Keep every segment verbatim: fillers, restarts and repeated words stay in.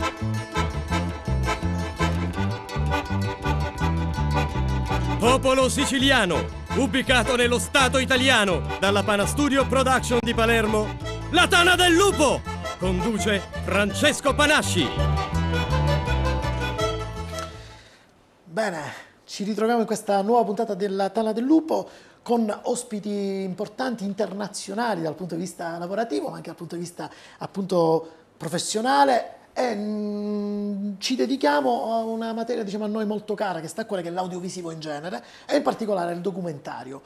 Popolo siciliano, ubicato nello Stato italiano, dalla Panastudio Production di Palermo, La Tana del Lupo, conduce Francesco Panasci. Bene, ci ritroviamo in questa nuova puntata della Tana del Lupo con ospiti importanti internazionali dal punto di vista lavorativo, ma anche dal punto di vista appunto professionale. E mh, ci dedichiamo a una materia, diciamo, a noi molto cara, che sta a cuore, che è l'audiovisivo in genere e in particolare il documentario.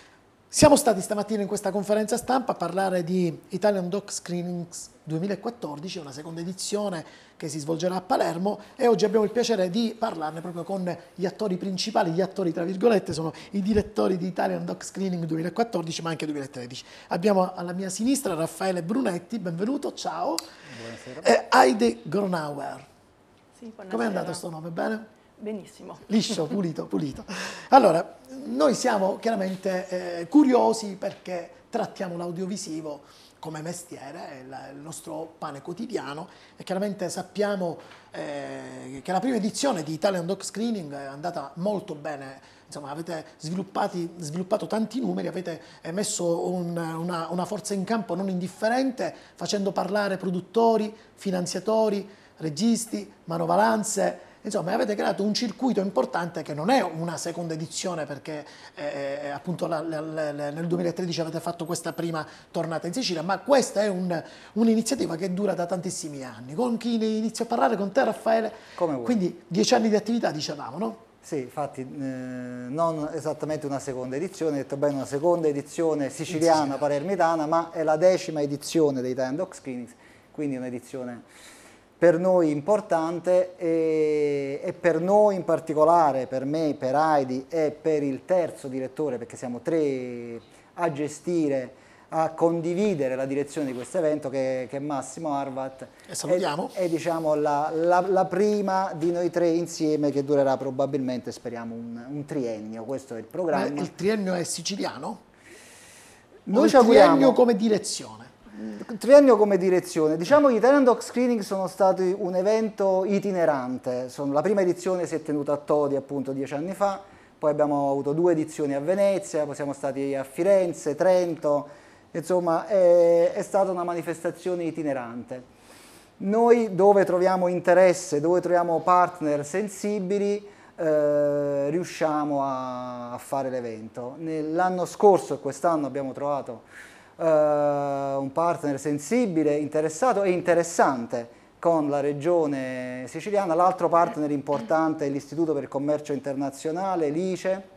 Siamo stati stamattina in questa conferenza stampa a parlare di Italian Doc Screenings duemilaquattordici, una seconda edizione che si svolgerà a Palermo, e oggi abbiamo il piacere di parlarne proprio con gli attori principali, gli attori tra virgolette, sono i direttori di Italian Doc Screening duemilaquattordici ma anche duemilatredici. Abbiamo alla mia sinistra Raffaele Brunetti, benvenuto, ciao. Buonasera. E Heide Gronauer. Sì, com'è andato sto nome, bene? Benissimo. Liscio, pulito, pulito. Allora, noi siamo chiaramente eh, curiosi perché trattiamo l'audiovisivo come mestiere, è la, il nostro pane quotidiano, e chiaramente sappiamo eh, che la prima edizione di Italian Doc Screening è andata molto bene. Insomma, avete sviluppati, sviluppato tanti numeri, avete messo un, una, una forza in campo non indifferente, facendo parlare produttori, finanziatori, registi, manovalanze. Insomma, avete creato un circuito importante che non è una seconda edizione, perché eh, appunto la, la, la, nel duemilatredici avete fatto questa prima tornata in Sicilia, ma questa è un, un'iniziativa che dura da tantissimi anni. Con chi inizio a parlare? Con te, Raffaele? Come vuoi. Quindi dieci anni di attività, dicevamo, no? Sì, infatti eh, non esattamente una seconda edizione, ho detto bene una seconda edizione siciliana, palermitana, ma è la decima edizione dei Italian Doc Screenings, quindi un'edizione per noi importante e, e per noi in particolare, per me, per Heidi e per il terzo direttore, perché siamo tre a gestire, a condividere la direzione di questo evento, che, che è Massimo Arvat. E salutiamo. È, è diciamo la, la, la prima di noi tre insieme, che durerà probabilmente, speriamo, un, un triennio. Questo è il programma. Ma il triennio è siciliano? Noi o ci il auguriamo, triennio come direzione? Triennio come direzione. Diciamo che gli Italian Doc Screening sono stati un evento itinerante. Sono, la prima edizione si è tenuta a Todi appunto dieci anni fa, poi abbiamo avuto due edizioni a Venezia, poi siamo stati a Firenze, Trento, insomma è, è stata una manifestazione itinerante. Noi dove troviamo interesse, dove troviamo partner sensibili, eh, riusciamo a, a fare l'evento. L'anno scorso e quest'anno abbiamo trovato Uh, un partner sensibile, interessato e interessante con la regione siciliana. L'altro partner importante è l'Istituto per il Commercio Internazionale, l'I C E,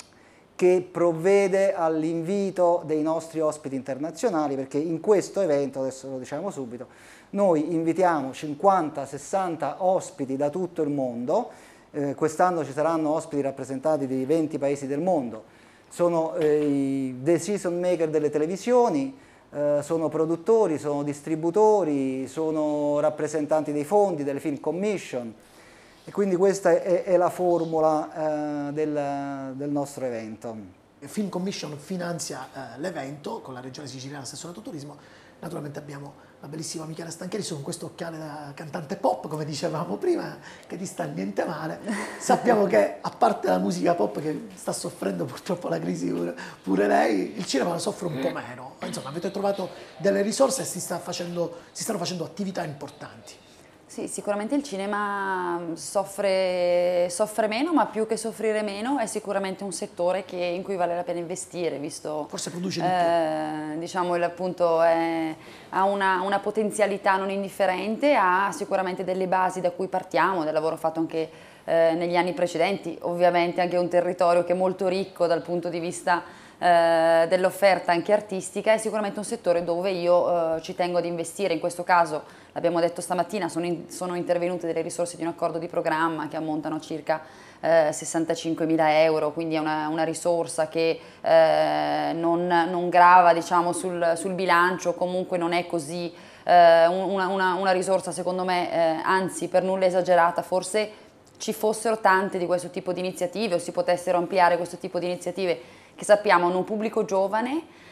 che provvede all'invito dei nostri ospiti internazionali, perché in questo evento, adesso lo diciamo subito, noi invitiamo cinquanta sessanta ospiti da tutto il mondo. Eh, quest'anno ci saranno ospiti rappresentati di venti paesi del mondo. Sono eh, i decision maker delle televisioni, eh, sono produttori, sono distributori, sono rappresentanti dei fondi, delle film commission, e quindi questa è, è la formula eh, del, del nostro evento. Film Commission finanzia eh, l'evento con la regione siciliana, assessorato turismo. Naturalmente abbiamo la bellissima Michela Stancheri con questo occhiale da cantante pop, come dicevamo prima, che ti sta niente male. Sappiamo che, a parte la musica pop che sta soffrendo purtroppo la crisi pure, pure lei, il cinema la soffre un po' meno. Insomma, avete trovato delle risorse e si, sta facendo, si stanno facendo attività importanti. Sì, sicuramente il cinema soffre, soffre meno, ma più che soffrire meno è sicuramente un settore che, in cui vale la pena investire, visto forse produce di eh, più. Diciamo, il, appunto, è, ha una, una potenzialità non indifferente, ha sicuramente delle basi da cui partiamo, del lavoro fatto anche eh, negli anni precedenti, ovviamente anche un territorio che è molto ricco dal punto di vista eh, dell'offerta anche artistica, è sicuramente un settore dove io eh, ci tengo ad investire. In questo caso, l'abbiamo detto stamattina, sono, in, sono intervenute delle risorse di un accordo di programma che ammontano a circa eh, sessantacinquemila euro, quindi è una, una risorsa che eh, non, non grava, diciamo, sul, sul bilancio, comunque non è così eh, una, una, una risorsa, secondo me, eh, anzi per nulla esagerata. Forse ci fossero tante di questo tipo di iniziative, o si potessero ampliare questo tipo di iniziative, che sappiamo hanno un pubblico giovane,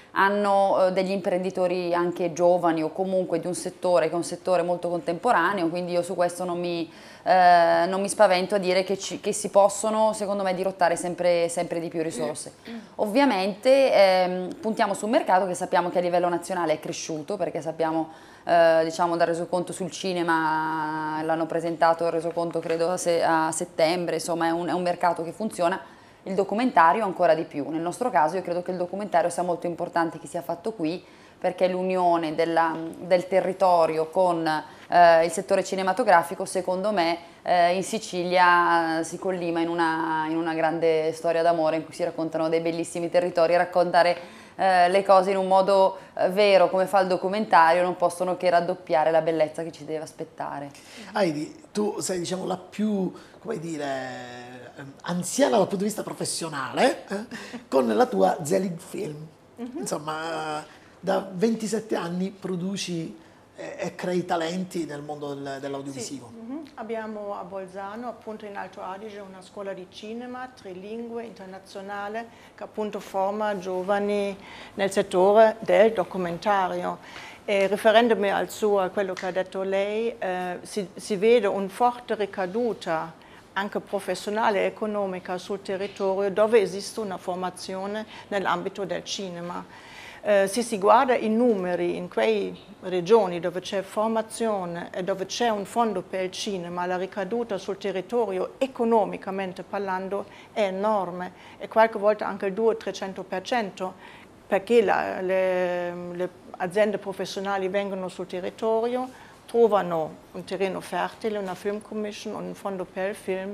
hanno eh, degli imprenditori anche giovani o comunque di un settore che è un settore molto contemporaneo, quindi io su questo non mi, eh, non mi spavento a dire che, ci, che si possono, secondo me, dirottare sempre, sempre di più risorse. Ovviamente ehm, puntiamo su un mercato che sappiamo che a livello nazionale è cresciuto, perché sappiamo, eh, diciamo, dal resoconto sul cinema, l'hanno presentato il resoconto credo a, se, a settembre, insomma è un, è un mercato che funziona. Il documentario ancora di più. Nel nostro caso io credo che il documentario sia molto importante che sia fatto qui, perché l'unione del territorio con eh, il settore cinematografico, secondo me, eh, in Sicilia eh, si collima in una, in una grande storia d'amore in cui si raccontano dei bellissimi territori. Raccontare eh, le cose in un modo eh, vero, come fa il documentario, non possono che raddoppiare la bellezza che ci deve aspettare. Heidi, tu sei, diciamo, la più, come dire, anziana dal punto di vista professionale, eh, con la tua Zelig Film. Mm-hmm. Insomma, da ventisette anni produci e, e crei talenti nel mondo del, dell'audiovisivo. Sì. Mm-hmm. Abbiamo a Bolzano, appunto in Alto Adige, una scuola di cinema trilingue, internazionale, che appunto forma giovani nel settore del documentario. E riferendomi al suo, a quello che ha detto lei, eh, si, si vede un forte ricaduta anche professionale e economica sul territorio dove esiste una formazione nell'ambito del cinema. Eh, se si guarda i numeri in quelle regioni dove c'è formazione e dove c'è un fondo per il cinema, la ricaduta sul territorio economicamente parlando è enorme e qualche volta anche il duecento trecento per cento, perché la, le, le aziende professionali vengono sul territorio, trovano un terreno fertile, una film commission, un fondo per il film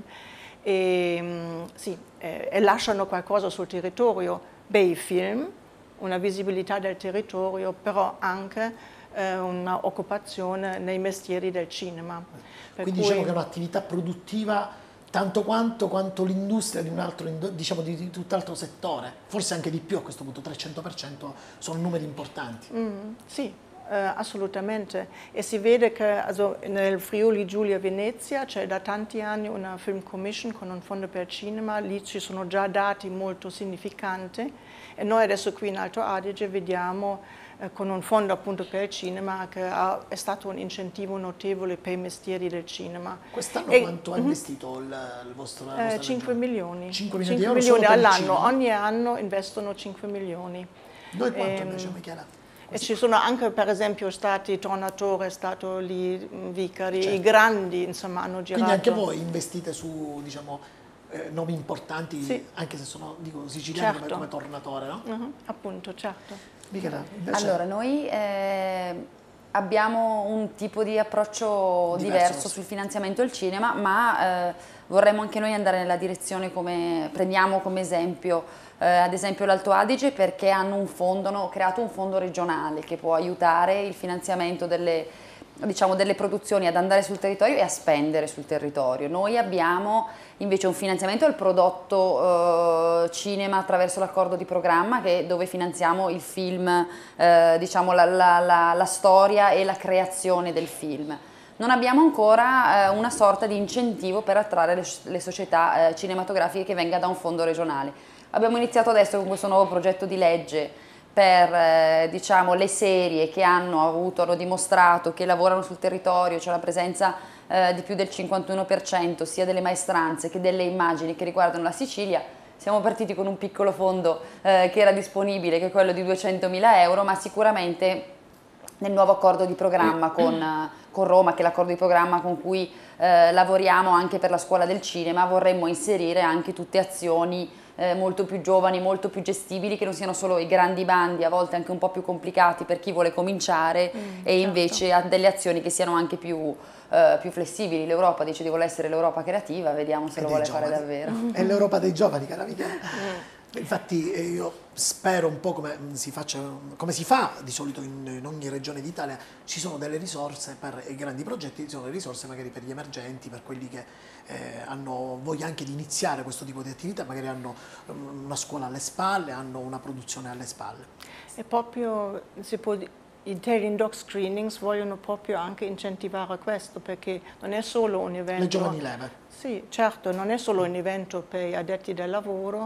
e, sì, e, e lasciano qualcosa sul territorio, bei film, una visibilità del territorio, però anche eh, un'occupazione nei mestieri del cinema. Per Quindi cui, diciamo che è un'attività produttiva tanto quanto, quanto l'industria di un altro, diciamo di, di tutt'altro settore, forse anche di più a questo punto, trecento per cento sono numeri importanti. Mm, sì. Uh, assolutamente, e si vede che also, nel Friuli Giulia Venezia c'è da tanti anni una film commission con un fondo per il cinema, lì ci sono già dati molto significanti e noi adesso qui in Alto Adige vediamo uh, con un fondo appunto per il cinema che ha, è stato un incentivo notevole per i mestieri del cinema. Quest'anno e, quanto ha investito il, il vostro la eh, cinque milioni, cinque milioni, cinque di euro milioni all'anno, cinema? Ogni anno investono cinque milioni. Noi quanto ehm, invece, Michela? E ci sono anche per esempio stati Tornatore, è stato lì Vicari, certo. I grandi insomma hanno girato. Quindi anche voi investite su, diciamo, eh, nomi importanti, sì. anche se sono, dico, siciliani, certo. come, come Tornatore, no? Uh-huh, appunto, certo. Michela, invece... Allora, noi eh, abbiamo un tipo di approccio diverso, diverso sul finanziamento del cinema, ma eh, vorremmo anche noi andare nella direzione, come prendiamo come esempio Eh, ad esempio l'Alto Adige, perché hanno un fondo, hanno creato un fondo regionale che può aiutare il finanziamento delle, diciamo, delle produzioni ad andare sul territorio e a spendere sul territorio. Noi abbiamo invece un finanziamento al prodotto eh, cinema attraverso l'accordo di programma, che, dove finanziamo il film, eh, diciamo la, la, la, la storia e la creazione del film. Non abbiamo ancora eh, una sorta di incentivo per attrarre le, le società eh, cinematografiche che venga da un fondo regionale. Abbiamo iniziato adesso con questo nuovo progetto di legge per eh, diciamo, le serie che hanno avuto, hanno dimostrato che lavorano sul territorio, c'è la presenza eh, di più del cinquantuno per cento sia delle maestranze che delle immagini che riguardano la Sicilia. Siamo partiti con un piccolo fondo eh, che era disponibile, che è quello di duecentomila euro, ma sicuramente nel nuovo accordo di programma con, con Roma, che è l'accordo di programma con cui eh, lavoriamo anche per la scuola del cinema, vorremmo inserire anche tutte azioni Eh, molto più giovani, molto più gestibili, che non siano solo i grandi bandi, a volte anche un po' più complicati per chi vuole cominciare, mm, e invece certo. a delle azioni che siano anche più, eh, più flessibili. L'Europa dice di voler essere l'Europa creativa, vediamo se e lo vuole giovani. fare davvero. È l'Europa dei giovani, cara Michela. Mm. Infatti io spero un po' come si, faccia, come si fa di solito in, in ogni regione d'Italia, ci sono delle risorse per i grandi progetti, ci sono delle risorse magari per gli emergenti, per quelli che eh, hanno voglia anche di iniziare questo tipo di attività, magari hanno una scuola alle spalle, hanno una produzione alle spalle. E proprio si può, i Italian Doc Screenings vogliono proprio anche incentivare questo, perché non è solo un evento... Le giovani leve. Sì, certo, non è solo un evento per gli addetti del lavoro,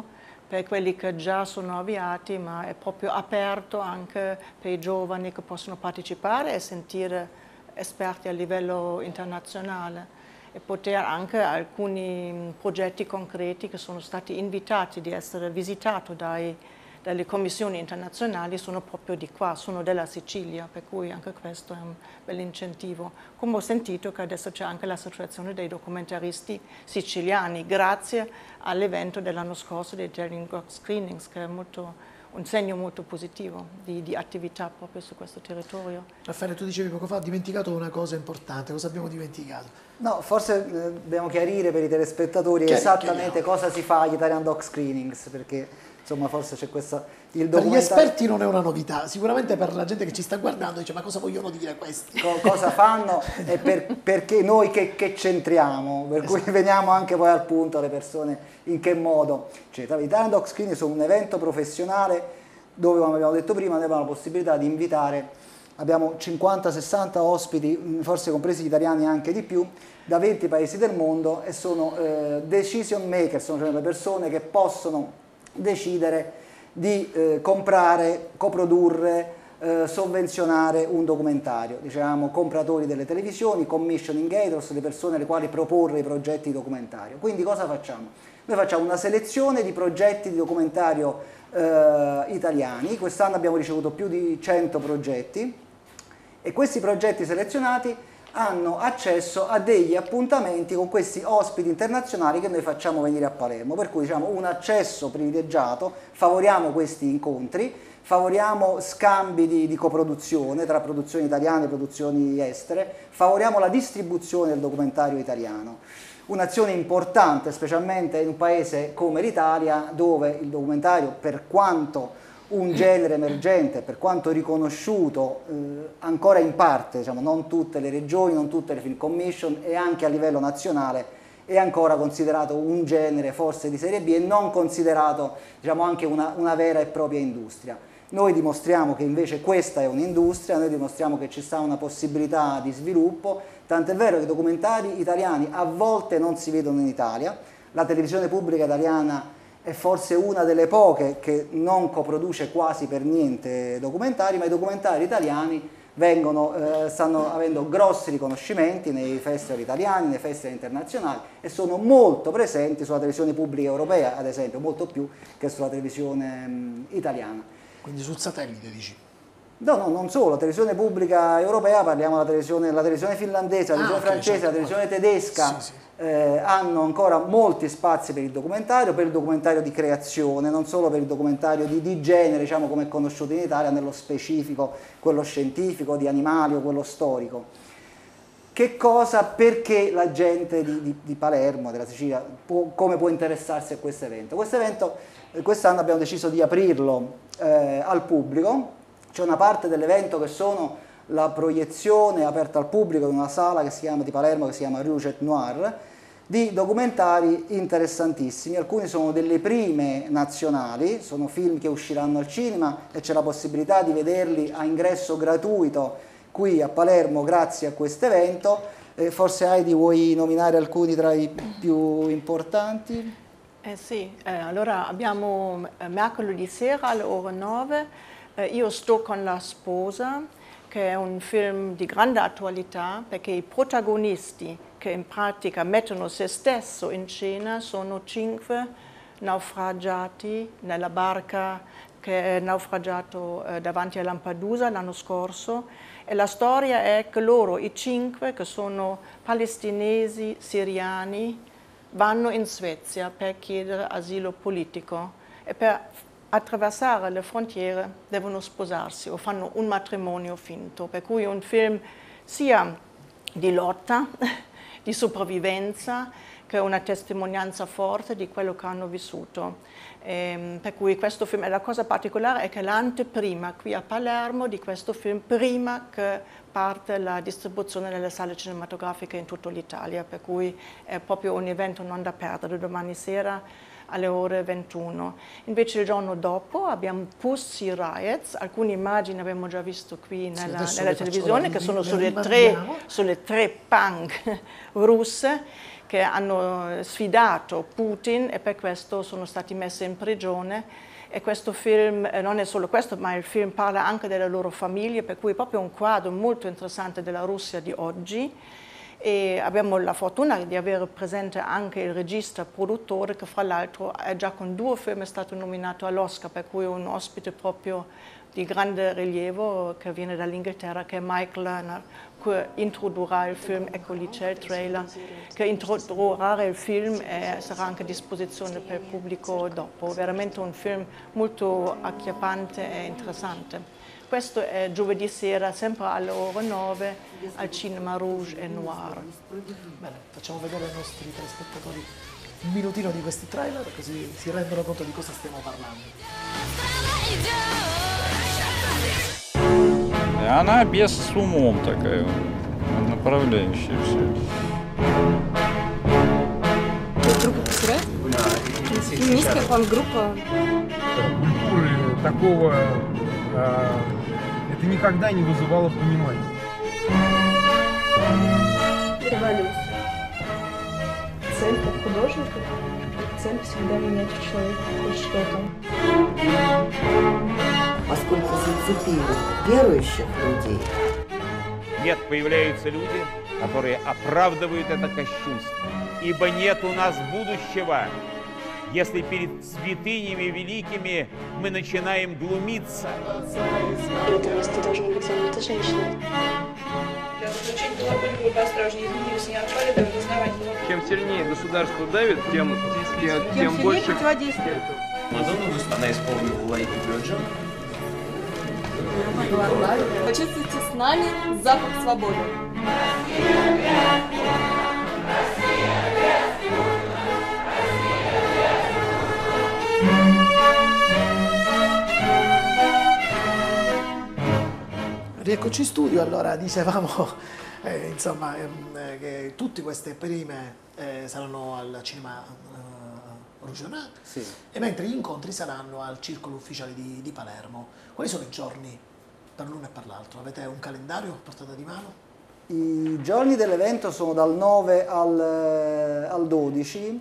per quelli che già sono avviati, ma è proprio aperto anche per i giovani che possono partecipare e sentire esperti a livello internazionale e poter anche alcuni progetti concreti che sono stati invitati di essere visitati dai, dalle commissioni internazionali sono proprio di qua, sono della Sicilia, per cui anche questo è un bel incentivo. Come ho sentito che adesso c'è anche l'associazione dei documentaristi siciliani, grazie all'evento dell'anno scorso dei Telling Doc Screenings, che è molto, un segno molto positivo di, di attività proprio su questo territorio. Raffaele, tu dicevi poco fa, ho dimenticato una cosa importante, cosa abbiamo dimenticato? No, forse eh, dobbiamo chiarire per i telespettatori Chiari, esattamente chiariamo. cosa si fa agli Italian Doc Screenings, perché insomma forse c'è questa... Il Per gli documentario... esperti non è una novità, sicuramente per la gente che ci sta guardando dice ma cosa vogliono dire questi? Co cosa fanno e per, perché noi che, che c'entriamo, per cui Esatto. veniamo anche poi al punto alle persone in che modo. Cioè, gli Italian Doc Screening sono un evento professionale dove, come abbiamo detto prima, noi abbiamo la possibilità di invitare, abbiamo cinquanta sessanta ospiti, forse compresi gli italiani anche di più, da venti paesi del mondo e sono eh, decision maker, sono cioè le persone che possono decidere di eh, comprare, coprodurre, eh, sovvenzionare un documentario, diciamo compratori delle televisioni, commissioning gators, le persone alle quali proporre i progetti di documentario. Quindi cosa facciamo? Noi facciamo una selezione di progetti di documentario eh, italiani, quest'anno abbiamo ricevuto più di cento progetti e questi progetti selezionati hanno accesso a degli appuntamenti con questi ospiti internazionali che noi facciamo venire a Palermo, per cui diciamo un accesso privilegiato, favoriamo questi incontri, favoriamo scambi di, di coproduzione tra produzioni italiane e produzioni estere, favoriamo la distribuzione del documentario italiano. Un'azione importante, specialmente in un paese come l'Italia, dove il documentario, per quanto un genere emergente, per quanto riconosciuto eh, ancora in parte, diciamo, non tutte le regioni, non tutte le film commission e anche a livello nazionale è ancora considerato un genere forse di serie B e non considerato, diciamo, anche una, una vera e propria industria. Noi dimostriamo che invece questa è un'industria, noi dimostriamo che ci sta una possibilità di sviluppo, tant'è vero che i documentari italiani a volte non si vedono in Italia, la televisione pubblica italiana è forse una delle poche che non coproduce quasi per niente documentari, ma i documentari italiani vengono, eh, stanno avendo grossi riconoscimenti nei festival italiani, nei festival internazionali e sono molto presenti sulla televisione pubblica europea, ad esempio, molto più che sulla televisione mh, italiana. Quindi sul satellite dici? No, no, non solo, la televisione pubblica europea, parliamo della televisione, la televisione finlandese, la televisione ah, okay, francese, certo, la televisione tedesca, sì, sì. Eh, hanno ancora molti spazi per il documentario, per il documentario di creazione, non solo per il documentario di, di genere, diciamo come è conosciuto in Italia, nello specifico, quello scientifico, di animali o quello storico. Che cosa, perché la gente di, di, di Palermo, della Sicilia, può, come può interessarsi a questo evento? Questo evento, eh, quest'anno abbiamo deciso di aprirlo eh, al pubblico. C'è una parte dell'evento che sono la proiezione aperta al pubblico in una sala che si chiama, di Palermo che si chiama Rue Noir, di documentari interessantissimi. Alcuni sono delle prime nazionali, sono film che usciranno al cinema e c'è la possibilità di vederli a ingresso gratuito qui a Palermo grazie a questo evento. Eh, forse Heidi vuoi nominare alcuni tra i più importanti? Eh sì, eh, allora abbiamo eh, mercoledì sera alle ore nove, eh, Io sto con la sposa, che è un film di grande attualità perché i protagonisti che in pratica mettono se stesso in scena sono cinque naufragati nella barca che è naufragato eh, davanti a Lampedusa l'anno scorso e la storia è che loro, i cinque che sono palestinesi, siriani, vanno in Svezia per chiedere asilo politico e per attraversare le frontiere devono sposarsi o fanno un matrimonio finto, per cui è un film sia di lotta, di sopravvivenza, che è una testimonianza forte di quello che hanno vissuto. E, per cui questo film, e la cosa particolare è che l'anteprima qui a Palermo di questo film, prima che parte la distribuzione nelle sale cinematografiche in tutta l'Italia, per cui è proprio un evento non da perdere. Domani sera alle ore ventuno. Invece il giorno dopo abbiamo Pussy Riots, alcune immagini abbiamo già visto qui nella, sì, nella televisione, che sono sulle tre, sulle tre punk russe che hanno sfidato Putin e per questo sono stati messi in prigione. E questo film, eh, non è solo questo, ma il film parla anche delle loro famiglie, per cui è proprio un quadro molto interessante della Russia di oggi. E abbiamo la fortuna di avere presente anche il regista produttore che fra l'altro già con due film è stato nominato all'Oscar, per cui è un ospite proprio di grande rilievo che viene dall'Inghilterra, che è Mike Lerner, che introdurrà il film, ecco lì c'è il trailer, che introdurrà il film e sarà anche a disposizione per il pubblico dopo. Veramente un film molto acchiappante e interessante. Questo è giovedì sera, sempre alle ore nove, al Cinema Rouge et Noir. Bene, facciamo vedere ai nostri telespettatori un minutino di questi trailer, così si rendono conto di cosa stiamo parlando. Она без с умом такая, направляющая все. Группа Пусырет? Феминистская панк-группа. Культуры такого, а, это никогда не вызывало понимания. Революция. Цель как художника, цель всегда менять в человеке хоть что-то. Поскольку зацепили верующих людей. Нет, появляются люди, которые оправдывают это кощунство. Ибо нет у нас будущего, если перед святынями великими мы начинаем глумиться. Преданность должна быть занята женщиной. Чем сильнее государство давит, тем, тем, тем больше противодействие. Она исполнила лайки Бёрджин. Почувствуйте с нами запах свободы. Rieccoci in studio, allora dicevamo eh, insomma, ehm, che tutte queste prime eh, saranno al Cinema eh, Rouge et Noir, Sì. e mentre gli incontri saranno al Circolo Ufficiale di, di Palermo. Quali sono i giorni per l'uno e per l'altro? Avete un calendario a portata di mano? I giorni dell'evento sono dal nove al, al dodici,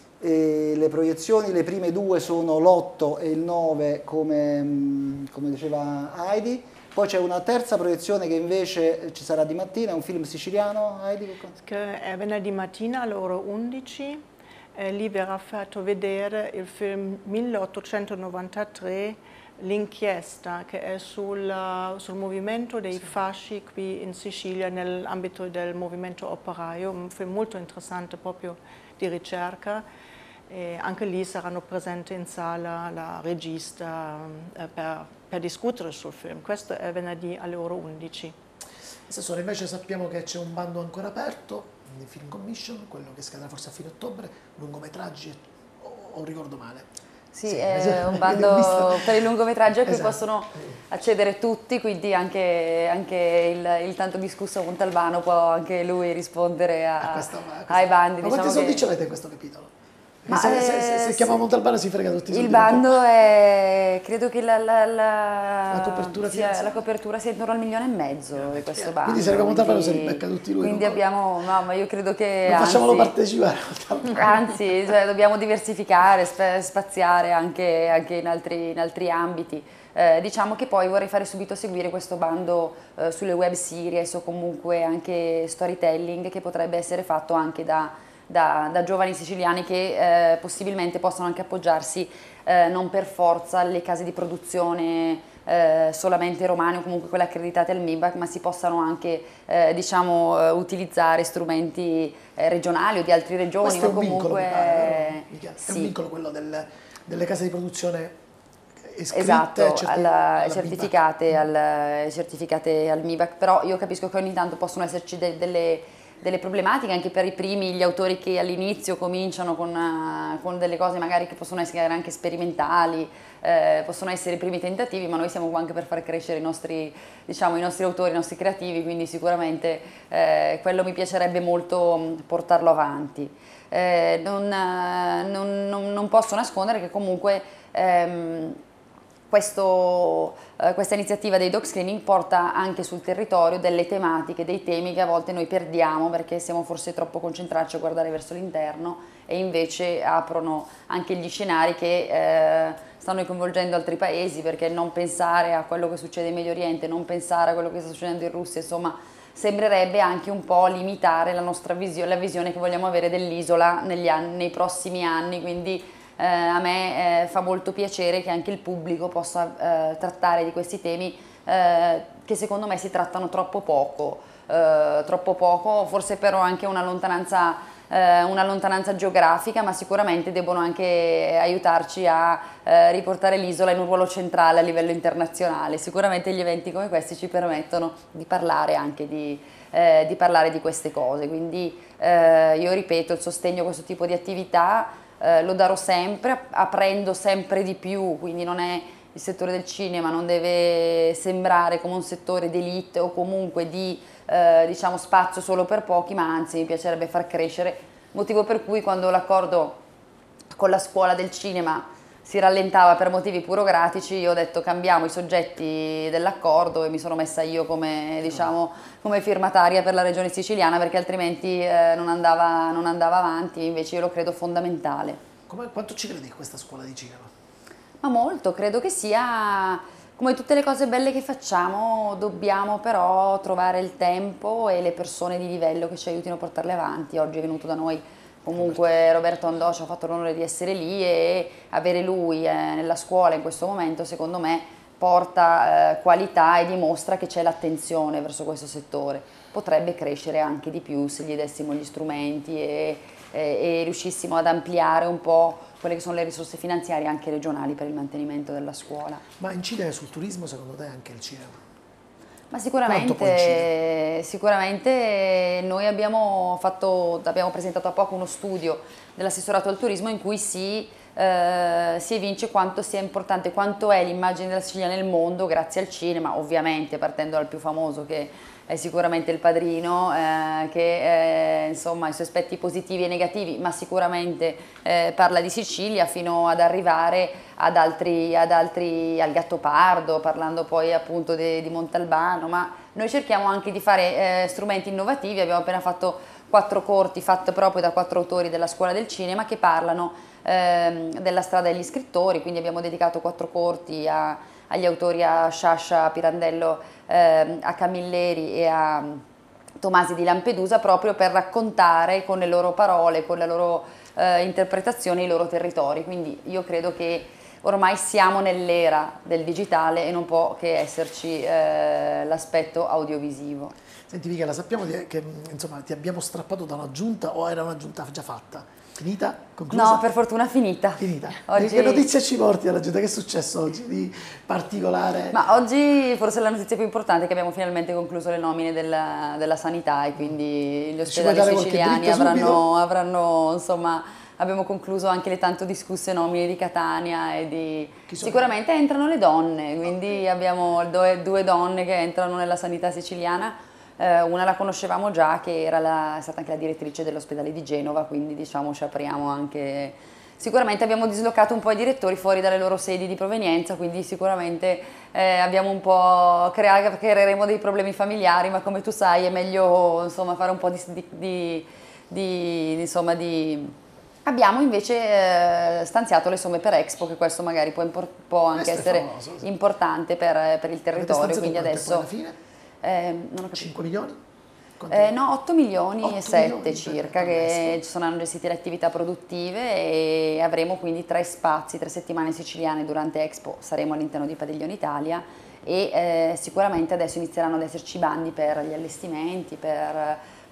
e le proiezioni, le prime due sono l'otto e il nove, come, come diceva Heidi. Poi c'è una terza proiezione che invece ci sarà di mattina, è un film siciliano, Heidi? Che è venerdì mattina alle ore undici, eh, lì verrà fatto vedere il film milleottocentonovantatré, L'inchiesta, che è sul, sul movimento dei fasci qui in Sicilia nell'ambito del movimento operaio, un film molto interessante proprio di ricerca. E anche lì saranno presenti in sala la regista eh, per, per discutere sul film. Questo è venerdì alle ore undici. Assessore, invece sappiamo che c'è un bando ancora aperto, di Film Commission, quello che scadrà forse a fine ottobre, lungometraggi, o, o ricordo male? Sì, Sì, è un bando per i lungometraggi a cui Esatto. possono accedere tutti, quindi anche, anche il, il tanto discusso Montalbano può anche lui rispondere a, A questa- a questa- ai bandi. Ma quanti diciamo soldi che- ce l'avete in questo capitolo? Ma, se, se, eh, se, se sì. chiama Montalbano si frega tutti i soldi. Il del bando è, credo che la, la, la, La copertura sia, finanziaria. la copertura sia intorno al milione e mezzo di questo bando. Quindi se arriva Montalbano si quindi- ribecca tutti lui. Quindi non- abbiamo, no, ma io credo che non facciamolo anzi- partecipare. Montalbano. Anzi, cioè, dobbiamo diversificare, spa- spaziare anche, anche in, altri, in altri ambiti. Eh, diciamo che poi vorrei fare subito seguire questo bando eh, sulle web series o comunque anche storytelling, che potrebbe essere fatto anche da, da, da giovani siciliani che eh, possibilmente possono anche appoggiarsi eh, non per forza alle case di produzione eh, solamente romane o comunque quelle accreditate al M I B A C, ma si possano anche eh, diciamo, eh, utilizzare strumenti eh, regionali o di altre regioni. Questo è un ma vincolo, comunque, mi pare, vero? Michele? È sì. un vincolo quello del- delle case di produzione iscritte, Esatto, certi- alla- alla certificate, al, certificate al M I B A C, però io capisco che ogni tanto possono esserci de- delle, delle problematiche anche per i primi, gli autori che all'inizio cominciano con, uh, con delle cose magari che possono essere anche sperimentali, eh, possono essere i primi tentativi, ma noi siamo qua anche per far crescere i nostri, diciamo, i nostri autori, i nostri creativi, quindi sicuramente eh, quello mi piacerebbe molto portarlo avanti. Eh, non, non, non, non posso nascondere che comunque ehm, questo, eh, questa iniziativa dei dog screening porta anche sul territorio delle tematiche, dei temi che a volte noi perdiamo perché siamo forse troppo concentrati a guardare verso l'interno, e invece aprono anche gli scenari che eh, stanno coinvolgendo altri paesi, perché non pensare a quello che succede in Medio Oriente, non pensare a quello che sta succedendo in Russia, insomma, sembrerebbe anche un po' limitare la nostra visione, la visione che vogliamo avere dell'isola negli anni, nei prossimi anni, quindi eh, a me eh, fa molto piacere che anche il pubblico possa eh, trattare di questi temi eh, che secondo me si trattano troppo poco, eh, troppo poco, forse però anche una lontananza una lontananza geografica, ma sicuramente debbono anche aiutarci a eh, riportare l'isola in un ruolo centrale a livello internazionale. Sicuramente gli eventi come questi ci permettono di parlare anche di, eh, di, parlare di queste cose, quindi eh, io ripeto, il sostegno a questo tipo di attività eh, lo darò sempre, aprendo sempre di più, quindi non è il settore del cinema, non deve sembrare come un settore d'élite o comunque di Eh, diciamo spazio solo per pochi, ma anzi mi piacerebbe far crescere, motivo per cui quando l'accordo con la scuola del cinema si rallentava per motivi burocratici, io ho detto cambiamo i soggetti dell'accordo e mi sono messa io come, diciamo, come firmataria per la regione siciliana, perché altrimenti eh, non, andava, non andava avanti, invece io lo credo fondamentale. Come, quanto ci credi a questa scuola di cinema? Ma molto, credo che sia... Come tutte le cose belle che facciamo, dobbiamo però trovare il tempo e le persone di livello che ci aiutino a portarle avanti. Oggi è venuto da noi comunque Roberto Andò, ci ha fatto l'onore di essere lì, e avere lui eh, nella scuola in questo momento, secondo me, porta eh, qualità e dimostra che c'è l'attenzione verso questo settore. Potrebbe crescere anche di più se gli dessimo gli strumenti e, e, e riuscissimo ad ampliare un po' quelle che sono le risorse finanziarie anche regionali per il mantenimento della scuola. Ma incide sul turismo secondo te anche il cinema? Ma sicuramente, sicuramente noi abbiamo, fatto, abbiamo presentato a poco uno studio dell'assessorato al turismo in cui si, eh, si evince quanto sia importante, quanto è l'immagine della Sicilia nel mondo grazie al cinema, ovviamente partendo dal più famoso che è sicuramente Il Padrino, eh, che eh, insomma ha i suoi aspetti positivi e negativi, ma sicuramente eh, parla di Sicilia fino ad arrivare ad altri, ad altri, al Gattopardo, parlando poi appunto de, di Montalbano, ma noi cerchiamo anche di fare eh, strumenti innovativi. Abbiamo appena fatto quattro corti fatti proprio da quattro autori della scuola del cinema che parlano eh, della strada degli scrittori, quindi abbiamo dedicato quattro corti a, agli autori, a Sciascia, a Pirandello, eh, a Camilleri e a Tomasi di Lampedusa, proprio per raccontare con le loro parole, con la loro eh, interpretazione i loro territori. Quindi io credo che ormai siamo nell'era del digitale e non può che esserci eh, l'aspetto audiovisivo. Senti Michela, sappiamo di, che insomma, ti abbiamo strappato da una giunta, o era una giunta già fatta? Finita? Conclusa? No, per fortuna finita. Finita. Oggi... Che notizie ci porti alla giunta? Che è successo oggi di particolare? Ma oggi forse la notizia più importante è che abbiamo finalmente concluso le nomine della, della sanità, e quindi gli ospedali siciliani avranno, avranno, insomma, abbiamo concluso anche le tanto discusse nomine di Catania e di... Sicuramente entrano le donne, quindi abbiamo due, due donne che entrano nella sanità siciliana. Uh, una la conoscevamo già, che era la, è stata anche la direttrice dell'ospedale di Genova, quindi diciamo ci apriamo anche... Sicuramente abbiamo dislocato un po' i direttori fuori dalle loro sedi di provenienza, quindi sicuramente eh, abbiamo un po' crea, creeremo dei problemi familiari, ma come tu sai è meglio insomma fare un po' di... di, di, di, insomma, di... Abbiamo invece eh, stanziato le somme per Expo, che questo magari può, può anche questo essere famoso, sì. importante per, per il territorio, quindi adesso... Alla fine? Eh, non ho cinque milioni? Eh, no, otto milioni e sette circa, che ci saranno gestite le attività produttive, e avremo quindi tre spazi, tre settimane siciliane durante Expo, saremo all'interno di Padiglione Italia, e eh, sicuramente adesso inizieranno ad esserci bandi per gli allestimenti, per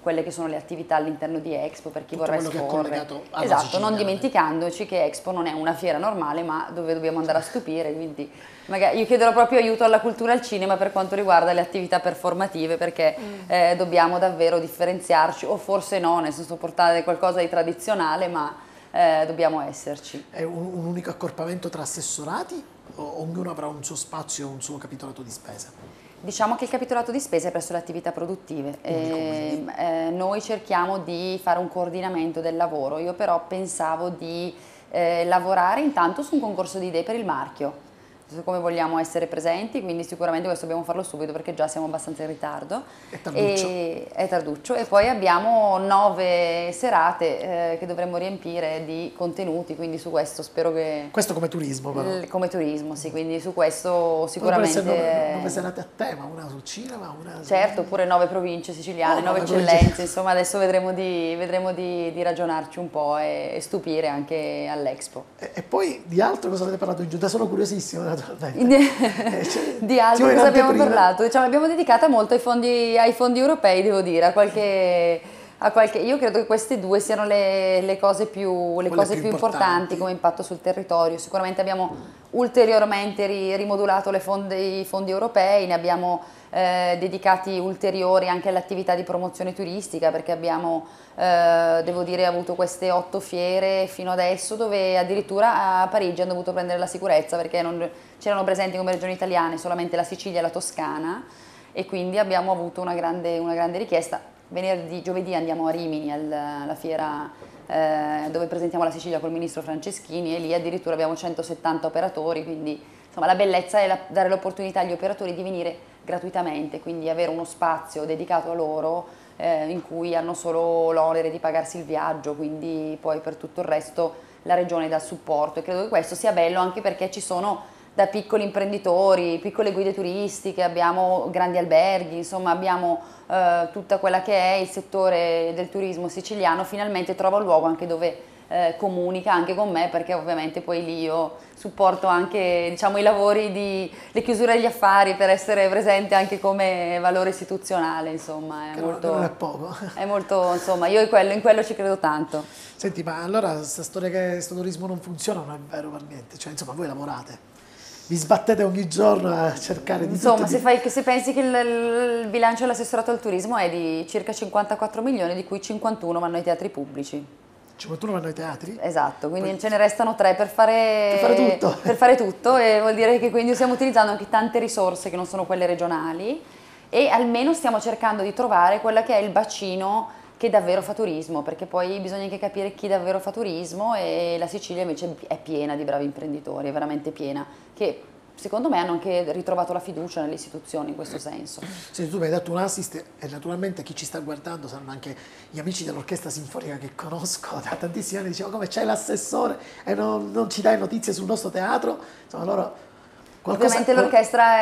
quelle che sono le attività all'interno di Expo per chi Tutto vorrà quello che è esporre. collegato alla Esatto, Sicilia, non vabbè. dimenticandoci che Expo non è una fiera normale, ma dove dobbiamo andare a stupire, quindi magari io chiederò proprio aiuto alla cultura e al cinema per quanto riguarda le attività performative, perché Mm. eh, dobbiamo davvero differenziarci, o forse no, nel senso portare qualcosa di tradizionale, ma eh, dobbiamo esserci. È un, un unico accorpamento tra assessorati o ognuno avrà un suo spazio, un suo capitolato di spesa? Diciamo che il capitolato di spesa è presso le attività produttive. Eh, eh, noi cerchiamo di fare un coordinamento del lavoro, io però pensavo di eh, lavorare intanto su un concorso di idee per il marchio, su come vogliamo essere presenti, quindi sicuramente questo dobbiamo farlo subito perché già siamo abbastanza in ritardo. È tarduccio. E, è tarduccio. E poi abbiamo nove serate eh, che dovremmo riempire di contenuti, quindi su questo spero che... Questo come turismo però. Il- come turismo, sì, quindi su questo Potrebbero essere sicuramente... nove, nove serate a tema, una sul cinema, una sul... Certo, pure nove province siciliane, Oh, nove nove eccellenze, province. insomma adesso vedremo di, vedremo di, di ragionarci un po' e, e stupire anche all'Expo. E, e poi di altro cosa avete parlato in giunta? Sono curiosissimo naturalmente. Eh, cioè, Di altro siamo in cosa abbiamo anteprima. parlato? Diciamo, l'abbiamo dedicata molto ai fondi, ai fondi europei, devo dire, a qualche, a qualche, io credo che queste due siano le, le cose, più, le Quelle cose più più importanti. importanti. Come impatto sul territorio. Sicuramente abbiamo ulteriormente ri- rimodulato le fondi, i fondi europei, ne abbiamo eh, dedicati ulteriori anche all'attività di promozione turistica, perché abbiamo, eh, devo dire, avuto queste otto fiere fino adesso, dove addirittura a Parigi hanno dovuto prendere la sicurezza perché non c'erano presenti come regioni italiane solamente la Sicilia e la Toscana, e quindi abbiamo avuto una grande, una grande richiesta. Venerdì, giovedì andiamo a Rimini al- alla fiera eh, dove presentiamo la Sicilia col ministro Franceschini, e lì addirittura abbiamo centosettanta operatori, quindi insomma la bellezza è la- dare l'opportunità agli operatori di venire gratuitamente, quindi avere uno spazio dedicato a loro eh, in cui hanno solo l'onere di pagarsi il viaggio, quindi poi per tutto il resto la regione dà il supporto, e credo che questo sia bello anche perché ci sono da piccoli imprenditori, piccole guide turistiche, abbiamo grandi alberghi, insomma abbiamo eh, tutta quella che è il settore del turismo siciliano, finalmente trova un luogo anche dove eh, comunica anche con me, perché ovviamente poi lì io supporto anche, diciamo, i lavori di le chiusure degli affari per essere presente anche come valore istituzionale, insomma è Che non- molto, non è poco. è molto, insomma io in quello, in quello ci credo tanto. Senti, ma allora questa storia che questo turismo non funziona non è vero per niente, cioè insomma voi lavorate, vi sbattete ogni giorno a cercare di Insomma, tutto, se, di- fai, se pensi che il, il bilancio dell'assessorato al turismo è di circa cinquantaquattro milioni, di cui cinquantuno vanno ai teatri pubblici. cinquantuno vanno ai teatri? Esatto, quindi Poi- ce ne restano tre per fare, Per fare tutto. per fare tutto, e vuol dire che quindi stiamo utilizzando anche tante risorse che non sono quelle regionali, e almeno stiamo cercando di trovare quella che è il bacino che davvero fa turismo, perché poi bisogna anche capire chi davvero fa turismo, e la Sicilia invece è piena di bravi imprenditori, è veramente piena, che secondo me hanno anche ritrovato la fiducia nelle istituzioni in questo senso. Senti, tu mi hai detto un assist, e naturalmente chi ci sta guardando saranno anche gli amici dell'orchestra sinfonica che conosco da tantissimi anni, dicevano come c'è l'assessore e non, non ci dai notizie sul nostro teatro, insomma loro... qualcosa- Ovviamente l'orchestra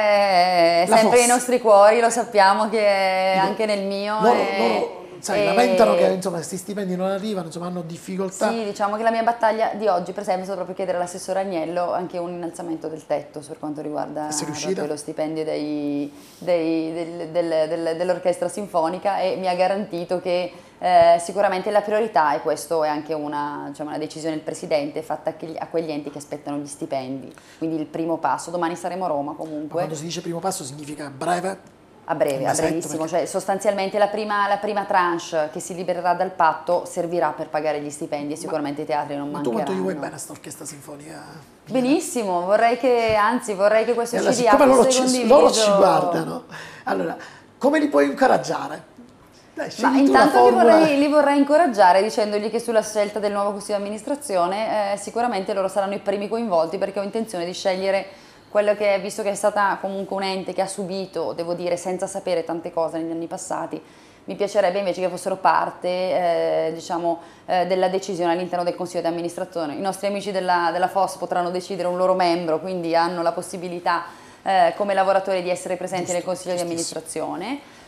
è La sempre Fosse. nei nostri cuori, lo sappiamo che è anche nel mio. Loro, e- loro, sai, e- lamentano che insomma questi stipendi non arrivano, insomma hanno difficoltà. Sì, diciamo che la mia battaglia di oggi, per esempio, è stata proprio chiedere all'assessore Agnello anche un innalzamento del tetto per quanto riguarda sei riuscita? proprio lo stipendio dei- dei- del- del- del- dell'orchestra sinfonica, e mi ha garantito che eh, sicuramente la priorità, e questo è anche una, diciamo, una decisione del Presidente fatta a che- a quegli enti che aspettano gli stipendi, quindi il primo passo. Domani saremo a Roma Ma comunque. quando si dice primo passo significa breve? A breve, Un a mesetto, brevissimo, perché- cioè sostanzialmente la prima, la prima tranche che si libererà dal patto servirà per pagare gli stipendi, e sicuramente i teatri non Ma tu quanto gli vuoi mancheranno. bene a sta orchestra sinfonica? Benissimo, vorrei che, anzi vorrei che questo E allora, C D siccome loro fosse ci, condiviso. loro ci guardano, allora, come li puoi incoraggiare? Dai, Ma scegli tu la intanto li formula. vorrei, li vorrei incoraggiare dicendogli che sulla scelta del nuovo consiglio di amministrazione eh, sicuramente loro saranno i primi coinvolti, perché ho intenzione di scegliere quello che, visto che è stata comunque un ente che ha subito, devo dire, senza sapere tante cose negli anni passati, mi piacerebbe invece che fossero parte eh, diciamo, eh, della decisione all'interno del consiglio di amministrazione. I nostri amici della, della F O S potranno decidere un loro membro, quindi hanno la possibilità eh, come lavoratori di essere presenti nel consiglio di amministrazione.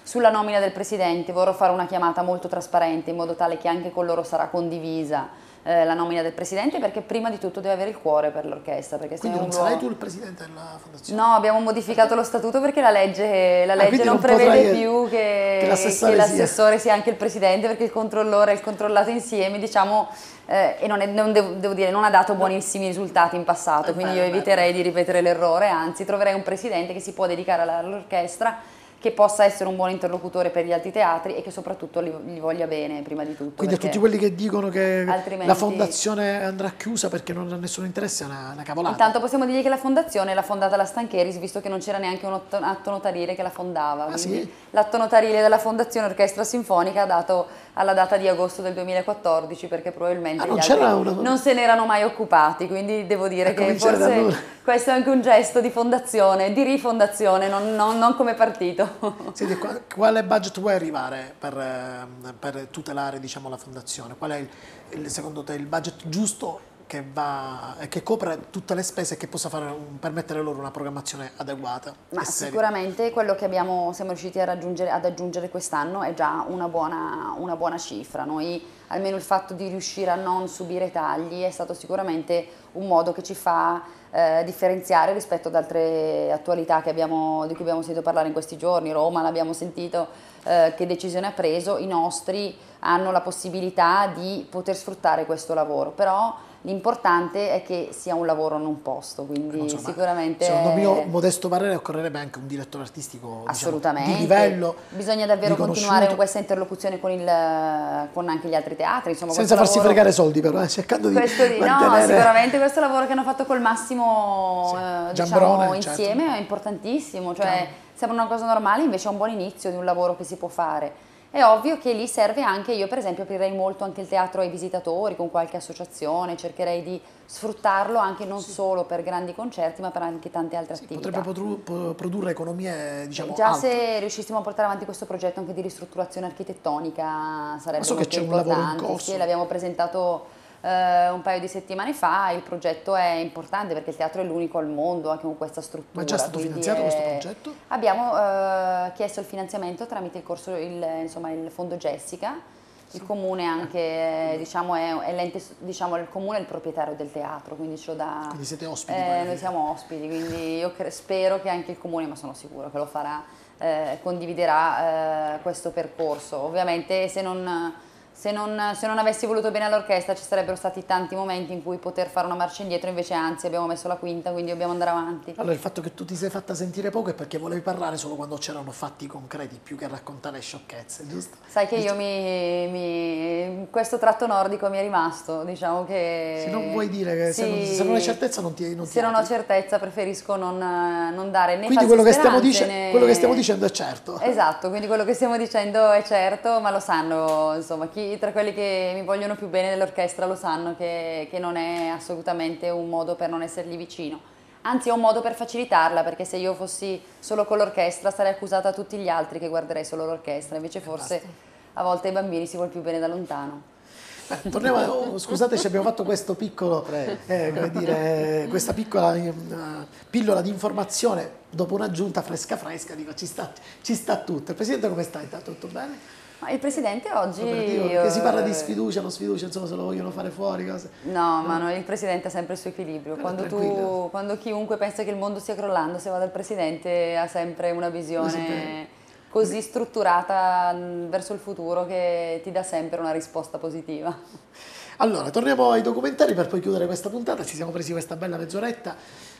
Sulla nomina del presidente vorrò fare una chiamata molto trasparente in modo tale che anche con loro sarà condivisa eh, la nomina del presidente, perché prima di tutto deve avere il cuore per l'orchestra. Quindi non un sarai luogo... tu il presidente della fondazione? No, abbiamo modificato lo statuto perché la legge, la Ah, legge non, non prevede più che, che l'assessore, che l'assessore sia. sia anche il presidente, perché il controllore e il controllato insieme, diciamo, eh, e non, è, non devo, devo dire, non ha dato buonissimi risultati in passato, Eh, quindi beh, io beh, eviterei beh. di ripetere l'errore, anzi troverei un presidente che si può dedicare alla- all'orchestra, che possa essere un buon interlocutore per gli altri teatri e che soprattutto li, gli voglia bene prima di tutto. Quindi a tutti quelli che dicono che altrimenti... la fondazione andrà chiusa perché non ha nessun interesse è una, una cavolata. Intanto possiamo dire che la fondazione l'ha fondata la Stancheris, visto che non c'era neanche un atto, atto notarile che la fondava. Ah, Quindi sì? l'atto notarile della Fondazione Orchestra Sinfonica ha dato alla data di agosto del duemilaquattordici, perché probabilmente Ah, gli non altri c'era una- non se ne erano mai occupati, quindi devo dire A che cominciare da forse allora. questo è anche un gesto di fondazione, di rifondazione, non, non- non come partito. Senti, qua- quale budget vuoi arrivare per, eh, per tutelare, diciamo, la fondazione? Qual è il, il- secondo te il budget giusto che, va, che copre tutte le spese e che possa fare un- permettere loro una programmazione adeguata? Ma e seria? sicuramente quello che abbiamo, siamo riusciti a raggiungere, ad aggiungere quest'anno è già una buona, una buona cifra. Noi, almeno il fatto di riuscire a non subire tagli è stato sicuramente un modo che ci fa eh, differenziare rispetto ad altre attualità che abbiamo, di cui abbiamo sentito parlare in questi giorni. Roma, l'abbiamo sentito, eh, che decisione ha preso. I nostri hanno la possibilità di poter sfruttare questo lavoro, però l'importante è che sia un lavoro non posto, quindi Non so, ma sicuramente... Secondo mio modesto parere occorrerebbe anche un direttore artistico, diciamo, Assolutamente, di livello. bisogna davvero riconosciuto. continuare con questa interlocuzione con, il, con anche gli altri teatri, insomma, Senza questo farsi lavoro, fregare soldi però, eh, cercando di questo di, no, mantenere... sicuramente questo lavoro che hanno fatto col Massimo Sì, eh, Giambrone, diciamo, certo. insieme è importantissimo, cioè Chiaro. sembra una cosa normale, invece è un buon inizio di un lavoro che si può fare. È ovvio che lì serve anche, io per esempio aprirei molto anche il teatro ai visitatori con qualche associazione, cercherei di sfruttarlo anche non solo per grandi concerti ma per anche tante altre Sì, attività. potrebbe potru- po- produrre economie, diciamo, Già alte. se riuscissimo a portare avanti questo progetto anche di ristrutturazione architettonica sarebbe So che molto c'è un lavoro in importante. corso. Sì, l'abbiamo presentato eh, un paio di settimane fa, il progetto è importante perché il teatro è l'unico al mondo anche con questa struttura. Ma è già stato quindi finanziato è- questo progetto? Abbiamo eh, chiesto il finanziamento tramite il corso, il, insomma, il fondo Jessica. Il comune anche, eh, diciamo, è, è l'ente, diciamo, il comune è il proprietario del teatro, quindi ce lo dà. Quindi siete ospiti, Eh, poi, noi siamo ospiti, quindi io cre- spero che anche il comune, ma sono sicura che lo farà, eh, condividerà eh, questo percorso. Ovviamente se non, se, non, se non avessi voluto bene all'orchestra ci sarebbero stati tanti momenti in cui poter fare una marcia indietro, invece anzi abbiamo messo la quinta, quindi dobbiamo andare avanti. Allora il fatto che tu ti sei fatta sentire poco è perché volevi parlare solo quando c'erano fatti concreti, più che raccontare sciocchezze, giusto? Sai che io mi, mi- questo tratto nordico mi è rimasto, diciamo che... Se non vuoi dire che se, Sì. non, se non hai certezza non ti, non ti Se non ho apri. certezza preferisco non, non dare né Quindi false quello che, stiamo speranze, dice- né- quello che stiamo dicendo è certo. Esatto, quindi quello che stiamo dicendo è certo, ma lo sanno, insomma, chi tra quelli che mi vogliono più bene dell'orchestra lo sanno che, che non è assolutamente un modo per non essergli vicino. Anzi è un modo per facilitarla, perché se io fossi solo con l'orchestra sarei accusata a tutti gli altri che guarderei solo l'orchestra, invece forse a volte ai bambini si vuole più bene da lontano. Eh, torniamo, a- oh, scusate se abbiamo fatto questo piccolo, eh, come dire, questa piccola eh, pillola di informazione dopo un'aggiunta fresca fresca, dico ci sta, ci sta tutto. Il Presidente come sta? Sta tutto bene? Ma il Presidente oggi... Operativo? Perché si parla di eh, sfiducia, non sfiducia, insomma se lo vogliono fare fuori, cose. No, ma no, il Presidente ha sempre il suo equilibrio. Quello Quando, tranquillo. tu, quando chiunque pensa che il mondo stia crollando, se va dal Presidente ha sempre una Lo visione sapevo. così strutturata mh, verso il futuro che ti dà sempre una risposta positiva. Allora, torniamo ai documentari per poi chiudere questa puntata, ci siamo presi questa bella mezz'oretta.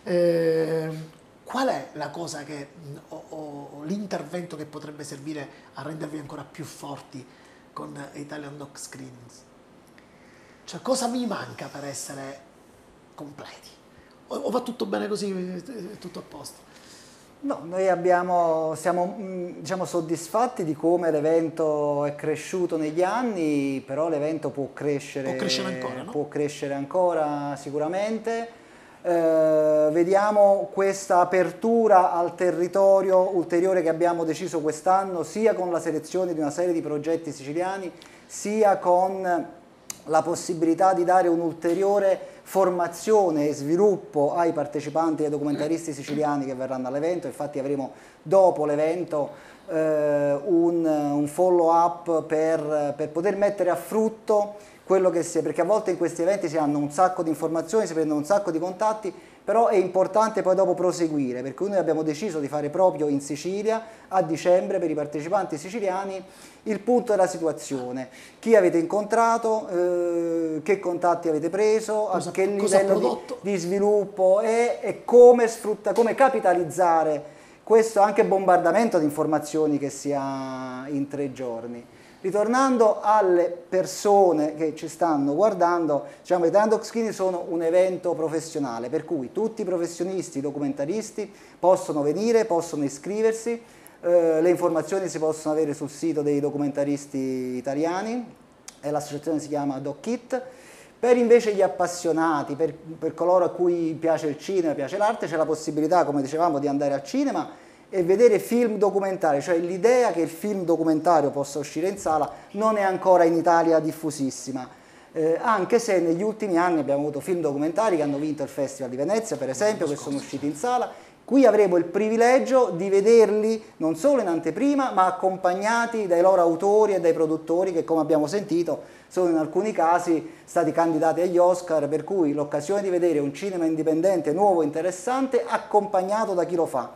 Eh, qual è la cosa che, mh, o, o l'intervento che potrebbe servire a rendervi ancora più forti con Italian Doc Screenings? Cioè, cosa mi manca per essere completi? O, o va tutto bene così, è tutto a posto? No, noi abbiamo, siamo mh, diciamo, soddisfatti di come l'evento è cresciuto negli anni, però l'evento può crescere, Può crescere ancora, no? può crescere ancora sicuramente. Eh, vediamo questa apertura al territorio ulteriore che abbiamo deciso quest'anno, sia con la selezione di una serie di progetti siciliani, sia con la possibilità di dare un ulteriore formazione e sviluppo ai partecipanti e ai documentaristi siciliani che verranno all'evento. Infatti avremo dopo l'evento eh, un, un follow up per, per poter mettere a frutto quello che si è, perché a volte in questi eventi si hanno un sacco di informazioni, si prendono un sacco di contatti, però è importante poi dopo proseguire, per cui noi abbiamo deciso di fare proprio in Sicilia a dicembre per i partecipanti siciliani il punto della situazione, chi avete incontrato, eh, che contatti avete preso, cosa, a che livello di, di sviluppo è, e come, sfrutta, come capitalizzare questo anche bombardamento di informazioni che si ha in tre giorni. Ritornando alle persone che ci stanno guardando, diciamo, i Italian Dog Screening sono un evento professionale, per cui tutti i professionisti, i documentaristi possono venire, possono iscriversi, eh, le informazioni si possono avere sul sito dei documentaristi italiani, e l'associazione si chiama DocKit. Per invece gli appassionati, per, per coloro a cui piace il cinema, piace l'arte, c'è la possibilità, come dicevamo, di andare al cinema e vedere film documentari, cioè l'idea che il film documentario possa uscire in sala non è ancora in Italia diffusissima, eh, anche se negli ultimi anni abbiamo avuto film documentari che hanno vinto il Festival di Venezia, per esempio, che sono usciti in sala. Qui avremo il privilegio di vederli non solo in anteprima, ma accompagnati dai loro autori e dai produttori che, come abbiamo sentito, sono in alcuni casi stati candidati agli Oscar, per cui l'occasione di vedere un cinema indipendente, nuovo, interessante, accompagnato da chi lo fa.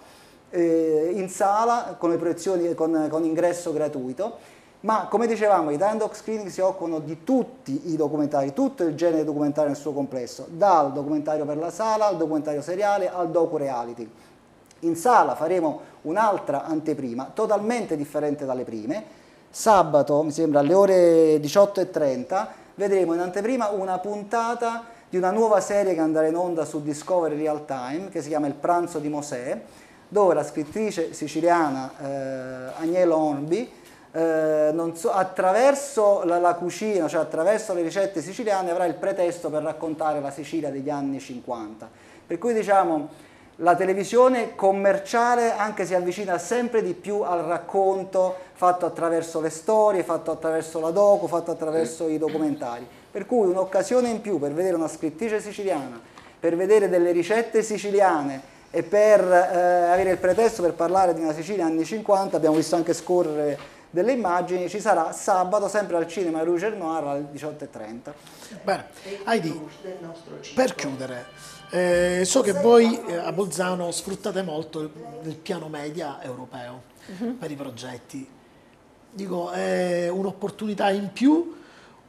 In sala con le proiezioni con, con ingresso gratuito, ma come dicevamo i Italian Dog Screening si occupano di tutti i documentari, tutto il genere documentario nel suo complesso, dal documentario per la sala al documentario seriale al docu-reality. In sala faremo un'altra anteprima totalmente differente dalle prime. Sabato, mi sembra alle ore diciotto e trenta, vedremo in anteprima una puntata di una nuova serie che andrà in onda su Discovery Real Time, che si chiama Il pranzo di Mosè, dove la scrittrice siciliana eh, Agnello Hornby, eh, non so, attraverso la, la cucina, cioè attraverso le ricette siciliane, avrà il pretesto per raccontare la Sicilia degli anni cinquanta. Per cui diciamo la televisione commerciale anche si avvicina sempre di più al racconto fatto attraverso le storie, fatto attraverso la docu, fatto attraverso i documentari. Per cui un'occasione in più per vedere una scrittrice siciliana, per vedere delle ricette siciliane, e per eh, avere il pretesto per parlare di una Sicilia anni cinquanta, abbiamo visto anche scorrere delle immagini, ci sarà sabato sempre al cinema Rouge et Noir alle diciotto e trenta. Bene, Heidi, per chiudere, eh, so che voi eh, a Bolzano sfruttate molto il, il piano media europeo uh-huh. per i progetti. Dico, è un'opportunità in più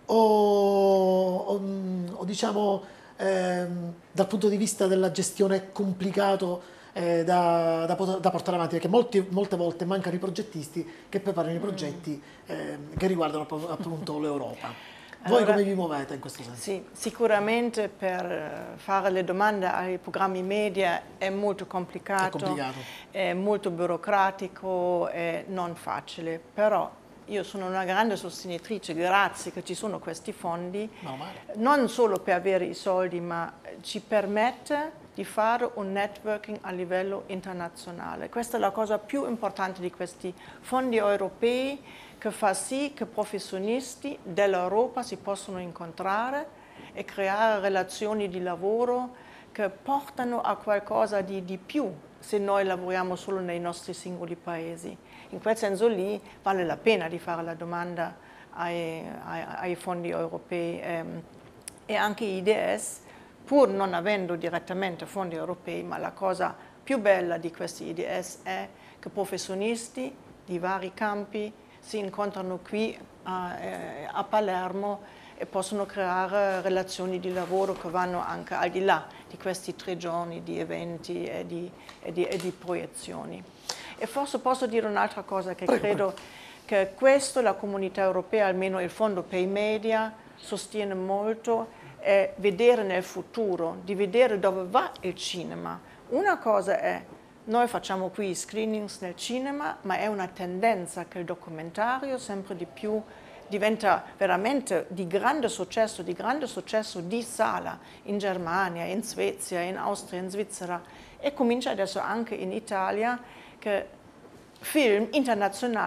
o, o, o diciamo... Eh, dal punto di vista della gestione è complicato eh, da, da, da portare avanti, perché molti, molte volte mancano i progettisti che preparano i progetti eh, che riguardano appunto l'Europa. Voi allora, come vi muovete in questo senso? Sì, sicuramente per fare le domande ai programmi media è molto complicato, è, complicato. È molto burocratico, è non facile, però io sono una grande sostenitrice, grazie che ci sono questi fondi, no, non solo per avere i soldi, ma ci permette di fare un networking a livello internazionale. Questa è la cosa più importante di questi fondi europei, che fa sì che professionisti dell'Europa si possono incontrare e creare relazioni di lavoro che portano a qualcosa di, di più se noi lavoriamo solo nei nostri singoli paesi. In quel senso lì vale la pena di fare la domanda ai, ai, ai fondi europei ehm, e anche I D S, pur non avendo direttamente fondi europei, ma la cosa più bella di questi I D S è che professionisti di vari campi si incontrano qui a, eh, a Palermo e possono creare relazioni di lavoro che vanno anche al di là di questi tre giorni di eventi e di, e di, e di proiezioni. E forse posso dire un'altra cosa, che prego, credo prego. che questo la comunità europea, almeno il Fondo per i Media, sostiene molto, è vedere nel futuro, di vedere dove va il cinema. Una cosa è, noi facciamo qui screenings nel cinema, ma è una tendenza che il documentario sempre di più diventa veramente di grande successo, di grande successo di sala in Germania, in Svezia, in Austria, in Svizzera, e comincia adesso anche in Italia che film internazionali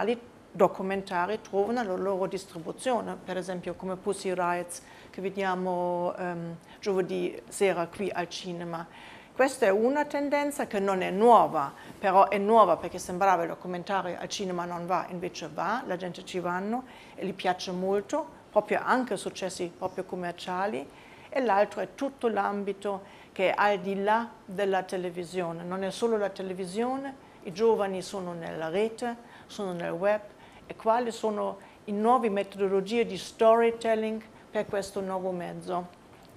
documentari trovano la loro distribuzione, per esempio come Pussy Riot che vediamo um, giovedì sera qui al cinema. Questa è una tendenza che non è nuova, però è nuova perché sembrava il documentario al cinema non va, invece va, la gente ci vanno e gli piace molto, proprio anche successi proprio commerciali. E l'altro è tutto l'ambito che è al di là della televisione, non è solo la televisione, i giovani sono nella rete, sono nel web e quali sono le nuove metodologie di storytelling per questo nuovo mezzo.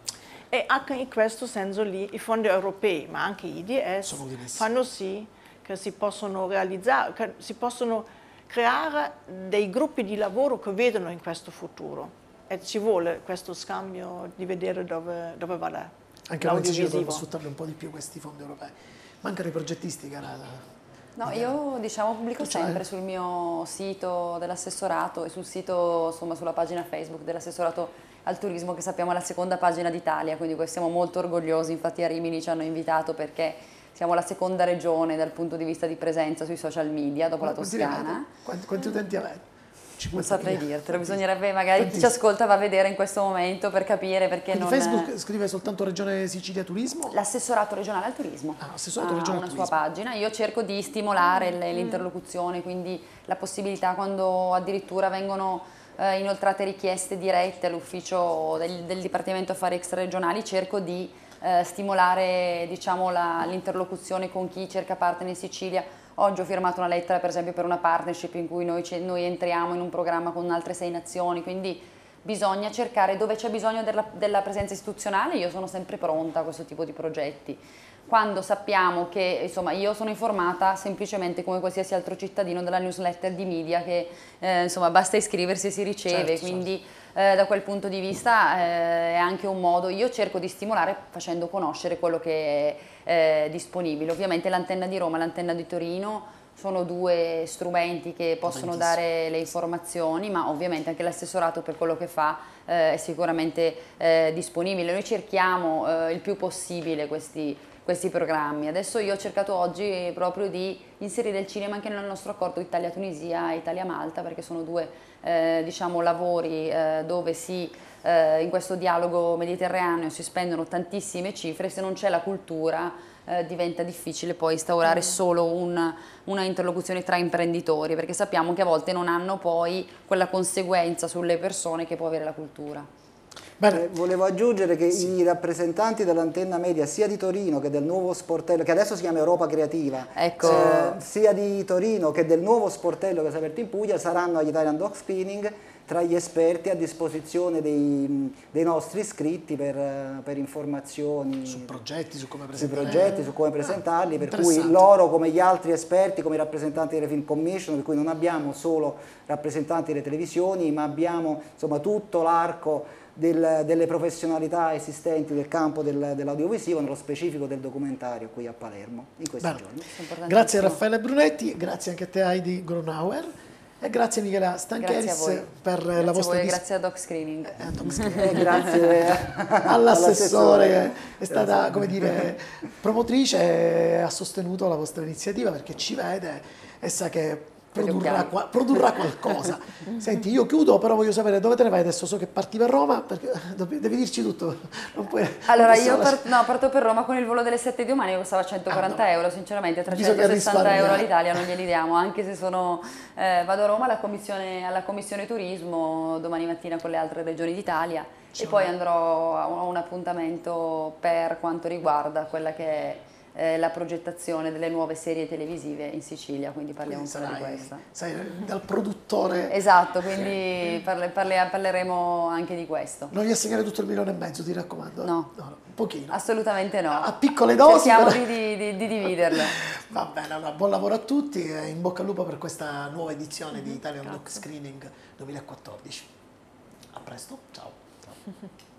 E anche in questo senso lì i fondi europei, ma anche i I D S, fanno sì che si possono realizzare, che si possono creare dei gruppi di lavoro che vedono in questo futuro. E ci vuole questo scambio di vedere dove, dove va la, anche noi in Sicilia dobbiamo sfruttarli un po' di più questi fondi europei. Mancano i progettisti, cara. No, io diciamo pubblico sempre sul mio sito dell'assessorato e sul sito, insomma, sulla pagina Facebook dell'assessorato al turismo, che sappiamo è la seconda pagina d'Italia, quindi siamo molto orgogliosi. Infatti a Rimini ci hanno invitato perché siamo la seconda regione dal punto di vista di presenza sui social media dopo la Toscana. Quanti, quanti utenti avete? Non saprei dirtelo, bisognerebbe magari chi ci ascolta va a vedere in questo momento per capire perché. Quindi non... Facebook scrive soltanto Regione Sicilia Turismo? L'assessorato regionale al turismo ah, assessorato ha regionale una al sua turismo. pagina. Io cerco di stimolare mm. l'interlocuzione, quindi la possibilità, quando addirittura vengono eh, inoltrate richieste dirette all'ufficio del, del Dipartimento Affari Extraregionali, cerco di eh, stimolare, diciamo, l'interlocuzione con chi cerca partner in Sicilia. Oggi ho firmato una lettera per esempio per una partnership in cui noi, noi entriamo in un programma con altre sei nazioni, quindi bisogna cercare dove c'è bisogno della, della presenza istituzionale. Io sono sempre pronta a questo tipo di progetti. Quando sappiamo che, insomma, io sono informata semplicemente come qualsiasi altro cittadino della newsletter di Media che eh, insomma basta iscriversi e si riceve, certo, quindi certo. eh, da quel punto di vista eh, è anche un modo, io cerco di stimolare facendo conoscere quello che è eh, disponibile. Ovviamente l'antenna di Roma e l'antenna di Torino sono due strumenti che possono dare le informazioni, ma ovviamente anche l'assessorato per quello che fa eh, è sicuramente eh, disponibile. Noi cerchiamo eh, il più possibile questi questi programmi. Adesso io ho cercato oggi proprio di inserire il cinema anche nel nostro accordo Italia-Tunisia e Italia-Malta, perché sono due eh, diciamo, lavori eh, dove si, eh, in questo dialogo mediterraneo si spendono tantissime cifre. Se non c'è la cultura eh, diventa difficile poi instaurare mm. solo un, una interlocuzione tra imprenditori, perché sappiamo che a volte non hanno poi quella conseguenza sulle persone che può avere la cultura. Eh, volevo aggiungere che sì. i rappresentanti dell'antenna media sia di Torino che del nuovo sportello, che adesso si chiama Europa Creativa, ecco. eh, sia di Torino che del nuovo sportello che si è aperto in Puglia, saranno agli Italian Dog Screening tra gli esperti a disposizione dei, dei nostri iscritti per, per informazioni su progetti, su come presentarli, su progetti, su come presentarli, ah, per cui loro come gli altri esperti, come i rappresentanti delle Film Commission, per cui non abbiamo solo rappresentanti delle televisioni, ma abbiamo insomma tutto l'arco Del, delle professionalità esistenti del campo del, dell'audiovisivo, nello specifico del documentario qui a Palermo in questi Bene. giorni. Grazie a Raffaele Brunetti, grazie anche a te Heidi Grunauer e grazie a Michela Stancheris per grazie la vostra a grazie a Doc Screening. Eh, Doc Screening. Grazie all'assessore che è stata, come dire, promotrice e ha sostenuto la vostra iniziativa perché ci vede e sa che Produrrà, produrrà qualcosa. Senti, io chiudo, però voglio sapere dove te ne vai adesso. So che parti per Roma, perché devi dirci tutto. Non puoi, allora, non io part, no, parto per Roma con il volo delle sette di domani, che costava centoquaranta ah, no. euro. Sinceramente, trecentosessanta euro all'Italia non glieli diamo, anche se sono. Eh, vado a Roma alla commissione, alla commissione turismo domani mattina con le altre regioni d'Italia e poi andrò a un appuntamento per quanto riguarda quella che è. Eh, la progettazione delle nuove serie televisive in Sicilia, quindi parliamo quindi un po' sarai, di questo. Sei dal produttore. Esatto, quindi parle, parle, parleremo anche di questo. Non gli assegnare tutto il milione e mezzo, ti raccomando. No, no un pochino. Assolutamente no. A piccole dosi. Cerchiamo però... di, di, di dividerlo. Va bene, allora buon lavoro a tutti e in bocca al lupo per questa nuova edizione mm-hmm. di Italian Dog Screening duemilaquattordici. A presto, ciao. ciao.